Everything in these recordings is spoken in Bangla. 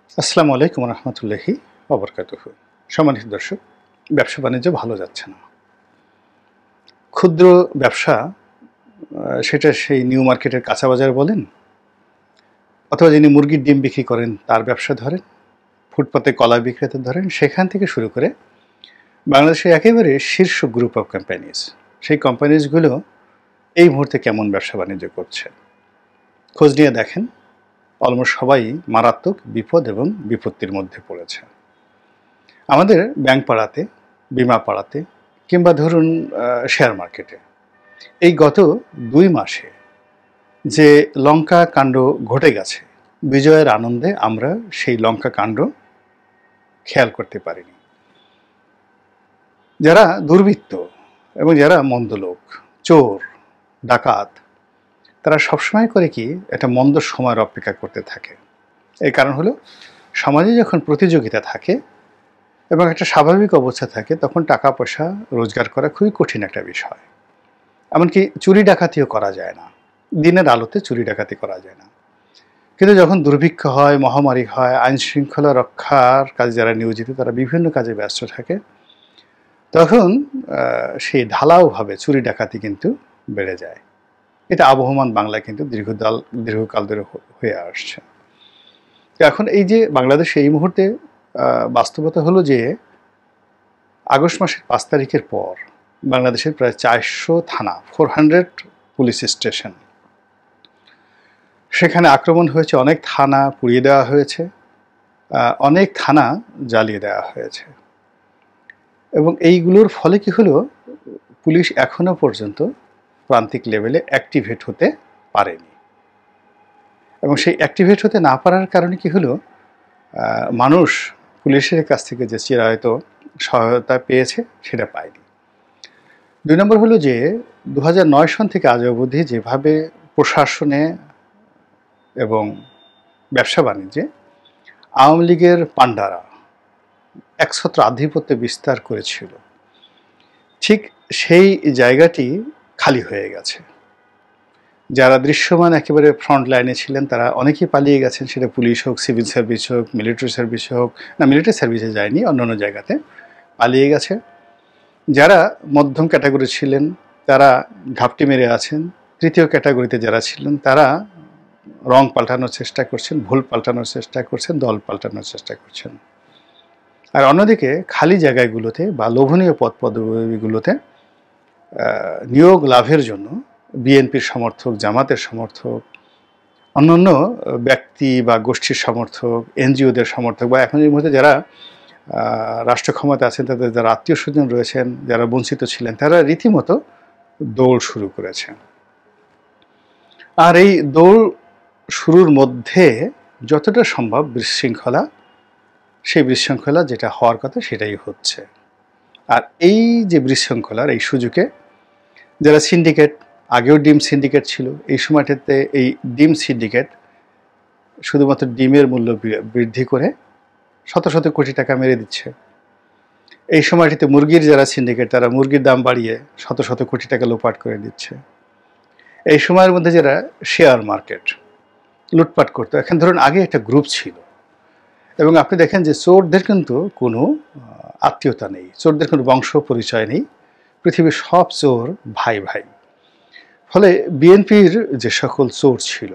আসসালামু আলাইকুম রহমতুল্লাহি ওবরকাতুহু। সম্মানিত দর্শক, ব্যবসা বাণিজ্য ভালো যাচ্ছে না। ক্ষুদ্র ব্যবসা, সেটা সেই নিউ মার্কেটের কাঁচা বাজার বলেন, অথবা যিনি মুরগির ডিম বিক্রি করেন তার ব্যবসা ধরেন, ফুটপাতে কলা বিক্রেতা ধরেন, সেখান থেকে শুরু করে বাংলাদেশের একেবারে শীর্ষ গ্রুপ অফ কোম্পানিজ, সেই কোম্পানিজগুলো এই মুহূর্তে কেমন ব্যবসা বাণিজ্য করছে খোঁজ নিয়ে দেখেন। অলমোস্ট সবাই মারাত্মক বিপদ এবং বিপত্তির মধ্যে পড়েছে। আমাদের ব্যাংক পাড়াতে, বিমা পাড়াতে, কিংবা ধরুন শেয়ার মার্কেটে এই গত ২ মাসে যে লঙ্কা কাণ্ড ঘটে গেছে, বিজয়ের আনন্দে আমরা সেই লঙ্কা কাণ্ড খেয়াল করতে পারিনি। যারা দুর্বৃত্ত এবং যারা মন্দ লোক, চোর, ডাকাত, তারা সবসময় করে কি একটা মন্দ সময়ের অপেক্ষা করতে থাকে। এর কারণ হলো, সমাজে যখন প্রতিযোগিতা থাকে এবং একটা স্বাভাবিক অবস্থা থাকে, তখন টাকা পয়সা রোজগার করা খুবই কঠিন একটা বিষয়। এমনকি চুরি ডাকাতিও করা যায় না, দিনের আলোতে চুরি ডাকাতি করা যায় না। কিন্তু যখন দুর্ভিক্ষ হয়, মহামারী হয়, আইন শৃঙ্খলা রক্ষার কাজে যারা নিয়োজিত, তারা বিভিন্ন কাজে ব্যস্ত থাকে, তখন সেই ঢালাওভাবে চুরি ডাকাতি কিন্তু বেড়ে যায়। এটা আবহমান বাংলায় কিন্তু দীর্ঘকাল ধরে হয়ে আসছে। এখন এই যে বাংলাদেশে এই মুহূর্তে বাস্তবতা হলো যে আগস্ট মাসের 5 তারিখের পর বাংলাদেশের প্রায় 400 থানা, 400 পুলিশ স্টেশন, সেখানে আক্রমণ হয়েছে। অনেক থানা পুড়িয়ে দেওয়া হয়েছে, অনেক থানা জ্বালিয়ে দেওয়া হয়েছে। এবং এইগুলোর ফলে কি হলো, পুলিশ এখনো পর্যন্ত প্রান্তিক লেভেলে অ্যাক্টিভেট হতে পারেনি। এবং সেই অ্যাক্টিভেট হতে না পারার কারণে কি হলো, মানুষ পুলিশের কাছ থেকে যে চিরায়ত সহায়তা পেয়েছে সেটা পায়নি। 2 নম্বর হলো যে 2009 সন থেকে আজ অবধি যেভাবে প্রশাসনে এবং ব্যবসা বাণিজ্যে আওয়ামী লীগের পান্ডারা একছত্র আধিপত্য বিস্তার করেছিল, ঠিক সেই জায়গাটি খালি হয়ে গেছে। যারা দৃশ্যমান একেবারে ফ্রন্ট লাইনে ছিলেন তারা অনেকেই পালিয়ে গেছেন, সেটা পুলিশ হোক, সিভিল সার্ভিস হোক, মিলিটারি সার্ভিস হোক। না, মিলিটারি সার্ভিসে যায়নি, অন্যান্য জায়গাতে পালিয়ে গেছে। যারা মধ্যম ক্যাটাগরি ছিলেন তারা ঘাপটি মেরে আছেন। তৃতীয় ক্যাটাগরিতে যারা ছিলেন তারা রং পাল্টানোর চেষ্টা করছেন, ভুল পাল্টানোর চেষ্টা করছেন, দল পাল্টানোর চেষ্টা করছেন। আর অন্যদিকে খালি জায়গাগুলোতে বা লোভনীয় পদ পদবিগুলোতে নিয়োগ লাভের জন্য বিএনপির সমর্থক, জামাতের সমর্থক, অন্যান্য ব্যক্তি বা গোষ্ঠীর সমর্থক, এনজিওদের সমর্থক, বা এখন এই মুহূর্তে যারা রাষ্ট্র ক্ষমতা আছেন তাদের যারা আত্মীয় স্বজন রয়েছেন, যারা বঞ্চিত ছিলেন, তারা রীতিমতো দৌড় শুরু করেছেন। আর এই দৌড় শুরুর মধ্যে যতটা সম্ভব বিশৃঙ্খলা, সেই বিশৃঙ্খলা যেটা হওয়ার কথা সেটাই হচ্ছে। আর এই যে বিশৃঙ্খলার এই সুযোগে যারা সিন্ডিকেট, আগেও ডিম সিন্ডিকেট ছিল, এই সময়টাতে এই ডিম সিন্ডিকেট শুধুমাত্র ডিমের মূল্য বৃদ্ধি করে শত শত কোটি টাকা মেরে দিচ্ছে। এই সময়টিতে মুরগির যারা সিন্ডিকেট, তারা মুরগির দাম বাড়িয়ে শত শত কোটি টাকা লোপাট করে দিচ্ছে। এই সময়ের মধ্যে যারা শেয়ার মার্কেট লুটপাট করতো, এখন ধরুন আগে একটা গ্রুপ ছিল, এবং আপনি দেখেন যে চোরদের কিন্তু কোনো আত্মীয়তা নেই, চোরদের কোনো বংশ পরিচয় নেই, পৃথিবীর সব চোর ভাই ভাই। ফলে বিএনপির যে সকল চোর ছিল,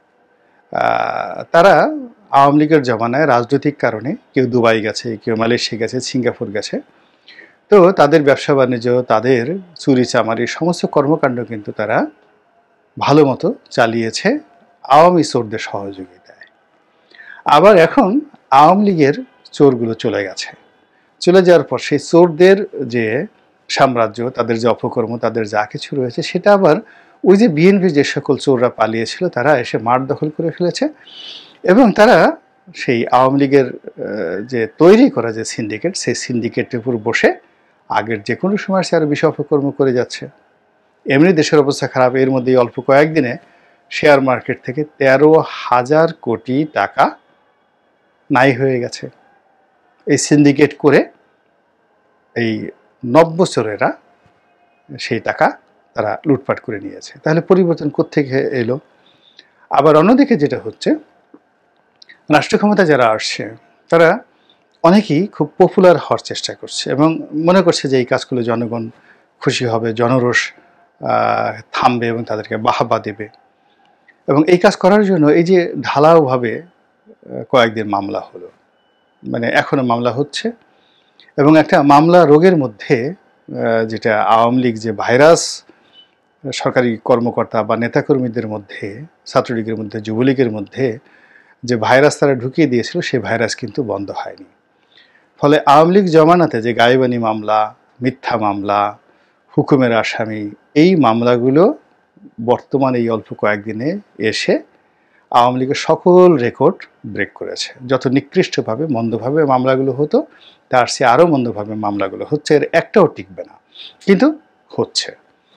তারা আওয়ামী লীগের জমানায় রাজনৈতিক কারণে কেউ দুবাই গেছে, কেউ মালয়েশিয়া গেছে, সিঙ্গাপুর গেছে, তো তাদের ব্যবসা বাণিজ্য, তাদের চুরি চামারি সমস্ত কর্মকাণ্ড কিন্তু তারা ভালো মতো চালিয়েছে আওয়ামী চোরদের সহযোগিতায়। আবার এখন আওয়ামী লীগের চোরগুলো চলে গেছে, চলে যাওয়ার পর সেই চোরদের যে সাম্রাজ্য, তাদের যে অপকর্ম, তাদের যা কিছু রয়েছে, সেটা আবার ওই যে বিএনপি যে সকল চোররা পালিয়েছিল তারা এসে মাঠ দখল করে ফেলেছে। এবং তারা সেই আওয়ামী লীগের যে তৈরি করা যে সিন্ডিকেট, সেই সিন্ডিকেটের উপর বসে আগের যে কোনো সময় সে আরও বেশি অপকর্ম করে যাচ্ছে। এমনি দেশের অবস্থা খারাপ, এর মধ্যে অল্প কয়েকদিনে শেয়ার মার্কেট থেকে 13,000 কোটি টাকা নাই হয়ে গেছে। এই সিন্ডিকেট করে এই নব্য চোরেরা সেই টাকা তারা লুটপাট করে নিয়েছে। তাহলে পরিবর্তন কোত্থেকে এলো? আবার অন্যদিকে যেটা হচ্ছে, রাষ্ট্র ক্ষমতা যারা আসছে তারা অনেকেই খুব পপুলার হওয়ার চেষ্টা করছে এবং মনে করছে যে এই কাজগুলো জনগণ খুশি হবে, জনরোষ থামবে এবং তাদেরকে বাহবা দেবে। এবং এই কাজ করার জন্য এই যে ঢালাওভাবে কয়েকদিন মামলা হলো, মানে এখনো মামলা হচ্ছে। এবং একটা মামলা রোগের মধ্যে যেটা আওয়ামী লীগ যে ভাইরাস সরকারি কর্মকর্তা বা নেতাকর্মীদের মধ্যে, ছাত্রলীগের মধ্যে, যুবলীগের মধ্যে যে ভাইরাস তারা ঢুকিয়ে দিয়েছিল, সেই ভাইরাস কিন্তু বন্ধ হয়নি। ফলে আওয়ামী লীগ জমানাতে যে গায়েবানি মামলা, মিথ্যা মামলা, হুকুমের আসামি, এই মামলাগুলো বর্তমানে এই অল্প কয়েকদিনে এসে আওয়ামী লীগের সকল রেকর্ড ব্রেক করেছে। যত নিকৃষ্টভাবে মন্দভাবে মামলাগুলো হতো তার চেয়ে আরও মন্দভাবে মামলাগুলো হচ্ছে, এর একটাও টিকবে না, কিন্তু হচ্ছে।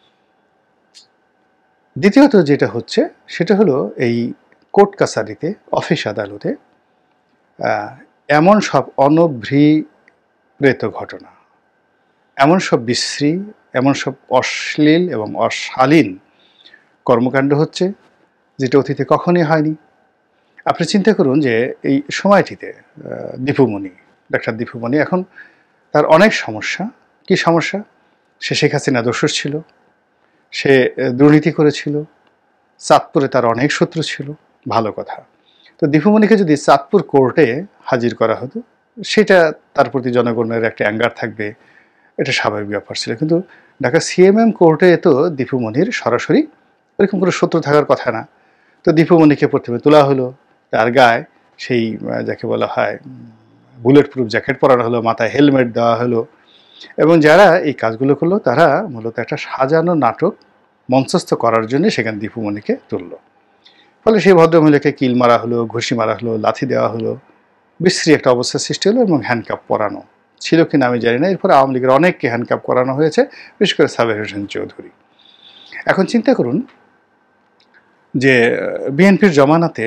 দ্বিতীয়ত যেটা হচ্ছে সেটা হলো এই কোর্ট কাছারিতে, অফিস আদালতে এমন সব অনভিপ্রেত ঘটনা, এমন সব বিশ্রী, এমন সব অশ্লীল এবং অশালীন কর্মকাণ্ড হচ্ছে যেটা অতীতে কখনই হয়নি। আপনি চিন্তা করুন যে এই সময়টিতে দীপুমণি, ডাক্তার দীপুমণি, এখন তার অনেক সমস্যা। কি সমস্যা? সে শেখ হাসিনা দোষর ছিল, সে দুর্নীতি করেছিল, চাঁদপুরে তার অনেক শত্রু ছিল, ভালো কথা। তো দীপুমণিকে যদি চাঁদপুর কোর্টে হাজির করা হতো, সেটা তার প্রতি জনগণের একটা অ্যাঙ্গার থাকবে, এটা স্বাভাবিক ব্যাপার ছিল। কিন্তু ঢাকা সিএমএম কোর্টে তো দীপুমণির সরাসরি এরকম কোনো শত্রু থাকার কথা না। তো দীপুমণিকে প্রথমে তোলা হলো, তার গায়ে সেই যাকে বলা হয় বুলেট প্রুফ জ্যাকেট পরানো হলো, মাথায় হেলমেট দেওয়া হলো, এবং যারা এই কাজগুলো করলো তারা মূলত একটা সাজানো নাটক মঞ্চস্থ করার জন্য সেখানে দীপুমণিকে তুললো। ফলে সেই ভদ্রমহিলাকে কিল মারা হলো, ঘুষি মারা হলো, লাথি দেওয়া হলো, বিশ্রী একটা অবস্থার সৃষ্টি হলো এবং হ্যান্ডকাপ পরানো ছিল কিনা আমি জানি না। এরপর আওয়ামী লীগের অনেককে হ্যান্ডকাপ করানো হয়েছে, বিশেষ করে সাবের হোসেন চৌধুরী। এখন চিন্তা করুন যে বিএনপির জমানাতে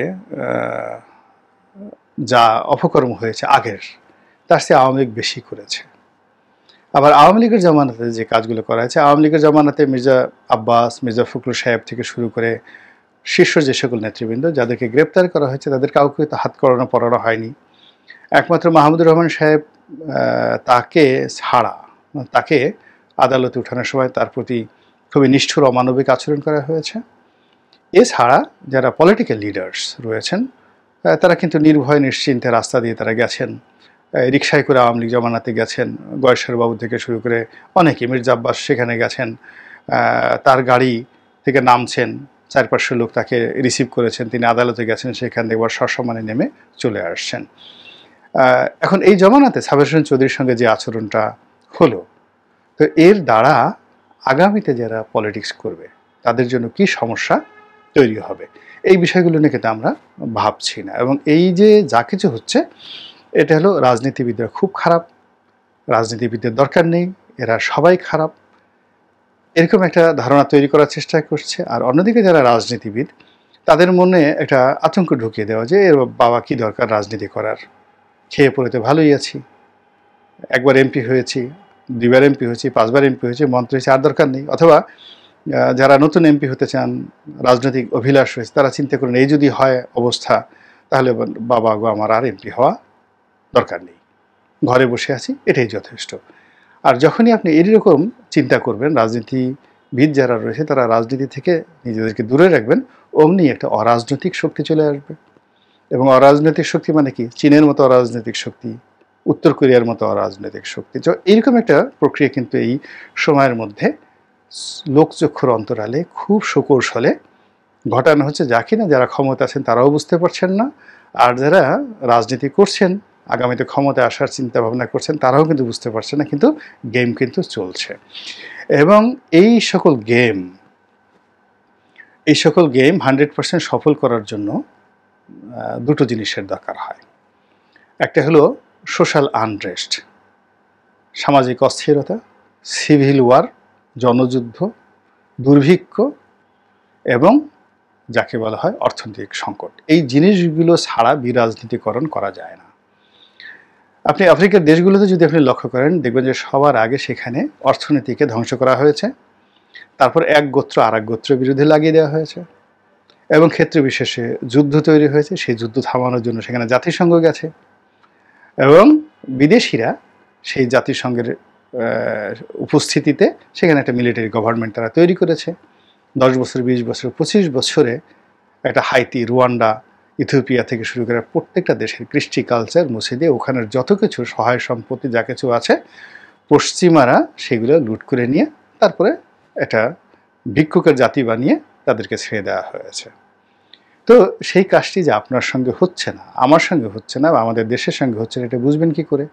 যা অপকর্ম হয়েছে আগের, তার চেয়ে আওয়ামী লীগ বেশি করেছে। আবার আওয়ামী লীগের জমানাতে যে কাজগুলো করা হয়েছে, আওয়ামী লীগের জমানাতে মির্জা আব্বাস, মির্জা ফখরুল সাহেব থেকে শুরু করে শীর্ষ যে সকল নেতৃবৃন্দ যাদেরকে গ্রেপ্তার করা হয়েছে, তাদের কাউকে তো হাত করানো পড়ানো হয়নি। একমাত্র মাহমুদুর রহমান সাহেব তাকে ছাড়া, তাকে আদালতে উঠানোর সময় তার প্রতি খুবই নিষ্ঠুর অমানবিক আচরণ করা হয়েছে। এছাড়া যারা পলিটিক্যাল লিডার্স রয়েছেন তারা কিন্তু নির্ভয় নিশ্চিন্তে রাস্তা দিয়ে তারা গেছেন, রিকশায় করে আওয়ামী লীগ জমানাতে গেছেন, গয়েশ্বর বাবু থেকে শুরু করে অনেকে, মির্জা আব্বাস সেখানে গেছেন, তার গাড়ি থেকে নামছেন, 4-500 লোক তাকে রিসিভ করেছেন, তিনি আদালতে গেছেন, সেখান থেকে আবার সসম্মানে নেমে চলে আসছেন। এখন এই জমানাতে সাবের হোসেন চৌধুরীর সঙ্গে যে আচরণটা হলো, তো এর দ্বারা আগামীতে যারা পলিটিক্স করবে তাদের জন্য কি সমস্যা তৈরি হবে, এই বিষয়গুলো নিয়ে কিন্তু আমরা ভাবছি না। এবং এই যে যা কিছু হচ্ছে, এটা হলো রাজনীতিবিদরা খুব খারাপ, রাজনীতিবিদদের দরকার নেই, এরা সবাই খারাপ, এরকম একটা ধারণা তৈরি করার চেষ্টা করছে। আর অন্যদিকে যারা রাজনীতিবিদ, তাদের মনে একটা আতঙ্ক ঢুকিয়ে দেওয়া যে এর বাবা কি দরকার রাজনীতি করার, খেয়ে পড়ে তো ভালোই আছি, একবার এমপি হয়েছি, 2বার এমপি হয়েছি, 5বার এমপি হয়েছি, মন্ত্রী হয়েছে, আর দরকার নেই। অথবা যারা নতুন এমপি হতে চান, রাজনৈতিক অভিলাষ রয়েছে, তারা চিন্তা করেন এই যদি হয় অবস্থা, তাহলে বাবা গো আমার আর এমপি হওয়া দরকার নেই, ঘরে বসে আছি, এটাই যথেষ্ট। আর যখনই আপনি এইরকম চিন্তা করবেন, রাজনীতিবিদ যারা রয়েছে তারা রাজনীতি থেকে নিজেদেরকে দূরে রাখবেন, অমনি একটা অরাজনৈতিক শক্তি চলে আসবে। এবং অরাজনৈতিক শক্তি মানে কি? চীনের মতো অরাজনৈতিক শক্তি, উত্তর কোরিয়ার মতো অরাজনৈতিক শক্তি। তো এইরকম একটা প্রক্রিয়া কিন্তু এই সময়ের মধ্যে লোকচক্ষুর অন্তরালে খুব সুকৌশলে ঘটানো হচ্ছে, যা কিনা যারা ক্ষমতা আছেন তারাও বুঝতে পারছেন না, আর যারা রাজনীতি করছেন, আগামীতে ক্ষমতায় আসার চিন্তা ভাবনা করছেন, তারাও কিন্তু বুঝতে পারছেন না, কিন্তু গেম কিন্তু চলছে। এবং এই সকল গেম 100% সফল করার জন্য দুটো জিনিসের দরকার হয়। একটা হলো সোশ্যাল আনরেস্ট, সামাজিক অস্থিরতা, সিভিল ওয়ার, জনযুদ্ধ, দুর্ভিক্ষ, এবং যাকে বলা হয় অর্থনৈতিক সংকট। এই জিনিসগুলো ছাড়া বিরাজনীতিকরণ করা যায় না। আপনি আফ্রিকার দেশগুলোতে যদি আপনি লক্ষ্য করেন, দেখবেন যে সবার আগে সেখানে অর্থনীতিকে ধ্বংস করা হয়েছে, তারপর এক গোত্র আর এক গোত্রের বিরুদ্ধে লাগিয়ে দেওয়া হয়েছে, এবং ক্ষেত্র বিশেষে যুদ্ধ তৈরি হয়েছে, সেই যুদ্ধ থামানোর জন্য সেখানে জাতিসংঘ গেছে এবং বিদেশিরা সেই জাতিসংঘের উপস্থিতিতে সেখানে একটা মিলিটারি গভর্নমেন্ট তারা তৈরি করেছে। 10 বছর, 20 বছর, 25 বছরে একটা হাইতি, রুয়ান্ডা, ইথিওপিয়া থেকে শুরু করে প্রত্যেকটা দেশের কৃষ্টি কালচার মুছে দিয়ে ওখানের যত কিছু সহায় সম্পত্তি যা কিছু আছে পশ্চিমারা সেগুলো লুট করে নিয়ে তারপরে একটা ভিক্ষুকের জাতি বানিয়ে তাদেরকে ছেড়ে দেওয়া হয়েছে। তো সেই কাজটি যে আপনার সঙ্গে হচ্ছে না, আমার সঙ্গে হচ্ছে না, বা আমাদের দেশের সঙ্গে হচ্ছে না, এটা বুঝবেন কি করে?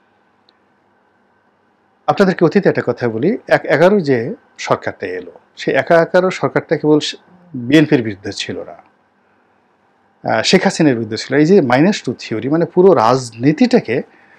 আপনাদেরকে অতীতে একটা কথা বলি, 11 যে সরকারটা এলো, সেই 11 সরকারটা কেবল বিএনপির বিরুদ্ধে ছিল না, শেখ হাসিনার বিরুদ্ধে ছিল। এই যে -2 থিওরি, মানে পুরো রাজনীতিটাকে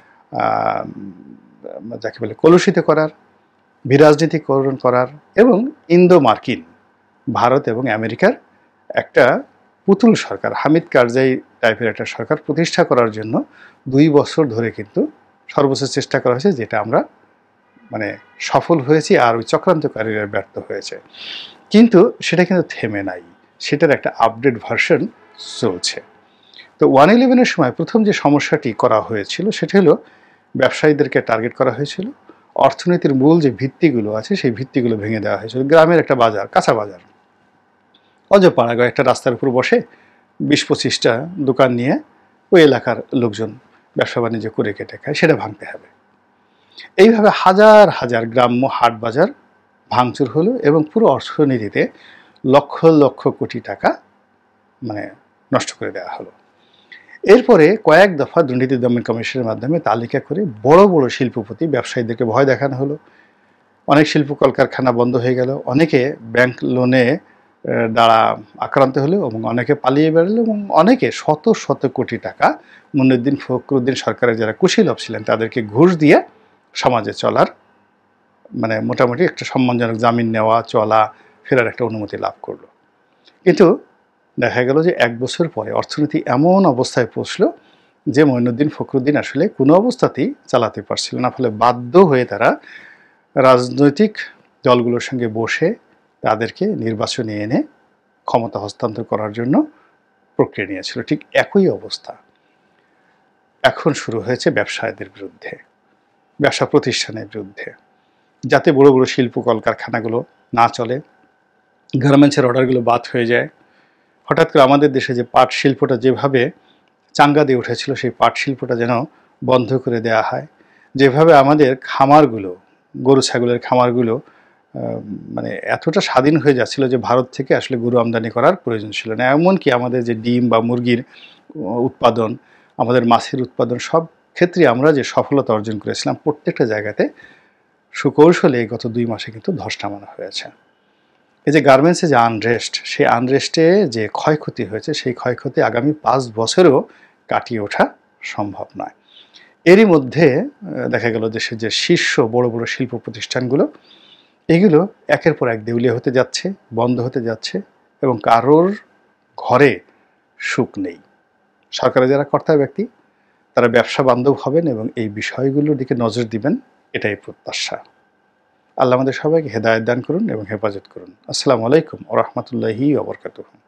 যাকে বলে কলুষিত করার, বিরাজনীতিকরণ করার এবং ইন্দো মার্কিন, ভারত এবং আমেরিকার একটা পুতুল সরকার, হামিদ কারজাই টাইপের একটা সরকার প্রতিষ্ঠা করার জন্য 2 বছর ধরে কিন্তু সর্বোচ্চ চেষ্টা করা হয়েছে, যেটা আমরা মানে সফল হয়েছি, আর ওই চক্রান্তকারীরা ব্যর্থ হয়েছে। কিন্তু সেটা কিন্তু থেমে নাই, সেটার একটা আপডেট ভার্সন চলছে। তো 1/11-এর সময় প্রথম যে সমস্যাটি করা হয়েছিল সেটা হলো ব্যবসায়ীদেরকে টার্গেট করা হয়েছিল, অর্থনীতির মূল যে ভিত্তিগুলো আছে সেই ভিত্তিগুলো ভেঙে দেওয়া হয়েছিল। গ্রামের একটা বাজার, কাঁচা বাজার, অজপাড়াগাঁও একটা রাস্তার উপর বসে 20-25টা দোকান নিয়ে ওই এলাকার লোকজন ব্যবসা বাণিজ্য করে কেটে খায়, সেটা ভাঙতে হবে। এইভাবে হাজার হাজার গ্রাম্য হাট বাজার ভাঙচুর হলো এবং পুরো অর্থনীতিতে লক্ষ লক্ষ কোটি টাকা মানে নষ্ট করে দেওয়া হলো। এরপরে কয়েক দফা দুর্নীতি দমন কমিশনের মাধ্যমে তালিকা করে বড় বড় শিল্পপতি ব্যবসায়ীদেরকে ভয় দেখানো হলো। অনেক শিল্প কলকারখানা বন্ধ হয়ে গেল, অনেকে ব্যাংক লোনে দ্বারা আক্রান্ত হলো এবং অনেকে পালিয়ে বেরোলো এবং অনেকে শত শত কোটি টাকা মুইনুদ্দিন ফখরুদ্দিন সরকারের যারা কুশীলভ ছিলেন তাদেরকে ঘুষ দিয়ে সমাজে চলার মানে মোটামুটি একটা সম্মানজনক জামিন নেওয়া, চলা ফেরার একটা অনুমতি লাভ করলো। কিন্তু দেখা গেল যে 1 বছর পরে অর্থনীতি এমন অবস্থায় পৌঁছলো যে মুইনুদ্দিন ফখরুদ্দিন আসলে কোনো অবস্থাতেই চালাতে পারছিল না, ফলে বাধ্য হয়ে তারা রাজনৈতিক দলগুলোর সঙ্গে বসে তাদেরকে নির্বাচনে এনে ক্ষমতা হস্তান্তর করার জন্য প্রক্রিয়া নিয়েছিল। ঠিক একই অবস্থা এখন শুরু হয়েছে ব্যবসায়ীদের বিরুদ্ধে, ব্যবসা প্রতিষ্ঠানের বিরুদ্ধে, যাতে বড় বড় শিল্প কলকারখানাগুলো না চলে, গার্মেন্টসের অর্ডারগুলো বাদ হয়ে যায়। হঠাৎ করে আমাদের দেশে যে পাট শিল্পটা যেভাবে চাঙ্গা দিয়ে উঠেছিল সেই পাট শিল্পটা যেন বন্ধ করে দেওয়া হয়। যেভাবে আমাদের খামারগুলো, গরু ছাগলের খামারগুলো মানে এতটা স্বাধীন হয়ে যাচ্ছিল যে ভারত থেকে আসলে গরু আমদানি করার প্রয়োজন ছিল না। এমনকি আমাদের যে ডিম বা মুরগির উৎপাদন, আমাদের মাছের উৎপাদন, সব ক্ষেত্রে আমরা যে সফলতা অর্জন করেছিলাম প্রত্যেকটা জায়গাতে সুকৌশলে গত 2 মাসে কিন্তু ধস নামানো হয়েছে। এই যে গার্মেন্টসে যে আনরেস্ট, সেই আনরেস্টে যে ক্ষয়ক্ষতি হয়েছে সেই ক্ষয়ক্ষতি আগামী 5 বছরেও কাটিয়ে ওঠা সম্ভব নয়। এরই মধ্যে দেখা গেল দেশের যে শীর্ষ বড় বড় শিল্প প্রতিষ্ঠানগুলো এগুলো একের পর এক দেউলিয়া হতে যাচ্ছে, বন্ধ হতে যাচ্ছে এবং কারোর ঘরে সুখ নেই। সরকারের যারা কর্তা ব্যক্তি তারা ব্যবসা বান্ধব হবেন এবং এই বিষয়গুলোর দিকে নজর দিবেন, এটাই প্রত্যাশা। আল্লাহ আমাদের সবাইকে হেদায়েত দান করুন এবং হেফাজত করুন। আসসালামু আলাইকুম ওয়া রাহমাতুল্লাহি ওয়া বারাকাতুহু।